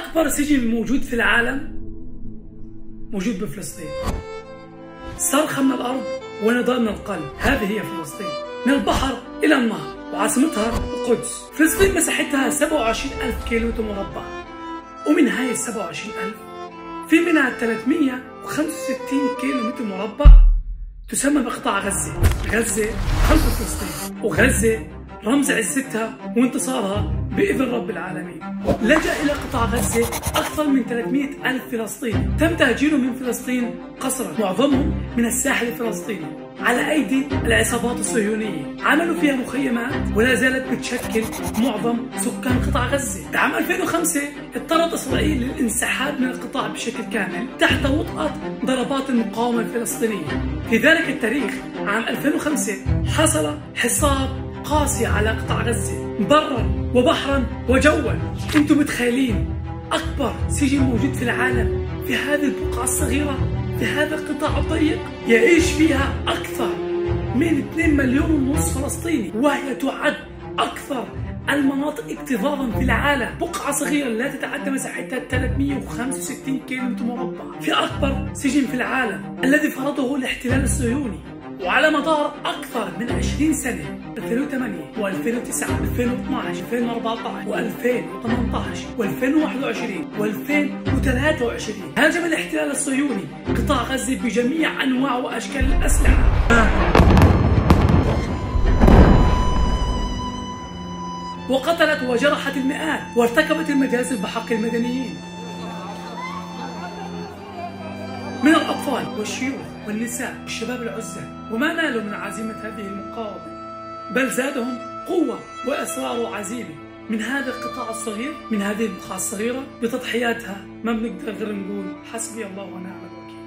أكبر سجن موجود في العالم موجود بفلسطين. صرخة من الأرض ونداء من القلب، هذه هي فلسطين، من البحر إلى النهر، وعاصمتها القدس. فلسطين مساحتها 27,000 كيلومتر مربع، ومن هاي ال 27,000 في منها 365 كيلومتر مربع تسمى بقطاع غزة. غزة قلب فلسطين، وغزة رمز عزتها وانتصارها بإذن رب العالمين. لجأ إلى قطاع غزة أكثر من 300,000 فلسطيني، تم تهجيرهم من فلسطين قسرا، معظمهم من الساحل الفلسطيني على أيدي العصابات الصهيونية. عملوا فيها مخيمات ولا زالت بتشكل معظم سكان قطاع غزة. بعام 2005 اضطرت إسرائيل للانسحاب من القطاع بشكل كامل تحت وطأة ضربات المقاومة الفلسطينية. في ذلك التاريخ عام 2005 حصل حصار قاسي على قطاع غزة برا وبحرا وجوا. انتم متخيلين أكبر سجن موجود في العالم في هذه البقعة الصغيرة، في هذا القطاع الضيق، يعيش فيها أكثر من 2 مليون ونص فلسطيني، وهي تعد أكثر المناطق اكتظاظا في العالم. بقعة صغيرة لا تتعدى مساحتها 365 كيلومتر مربع في أكبر سجن في العالم الذي فرضه الاحتلال الصهيوني. وعلى مدار أكثر من 20 سنة، 2008 و2009 2012 2014 و2018 و2021 و2023 هاجم الاحتلال الصهيوني قطاع غزة بجميع أنواع وأشكال الأسلحة، وقتلت وجرحت المئات، وارتكبت المجازر بحق المدنيين من الأطفال والشيوخ والنساء والشباب العزل. وما نالوا من عزيمة هذه المقاومة، بل زادهم قوة وإصرار وعزيمة من هذا القطاع الصغير، من هذه البقعة الصغيرة، بتضحياتها ما بنقدر غير نقول حسبي الله ونعم الوكيل.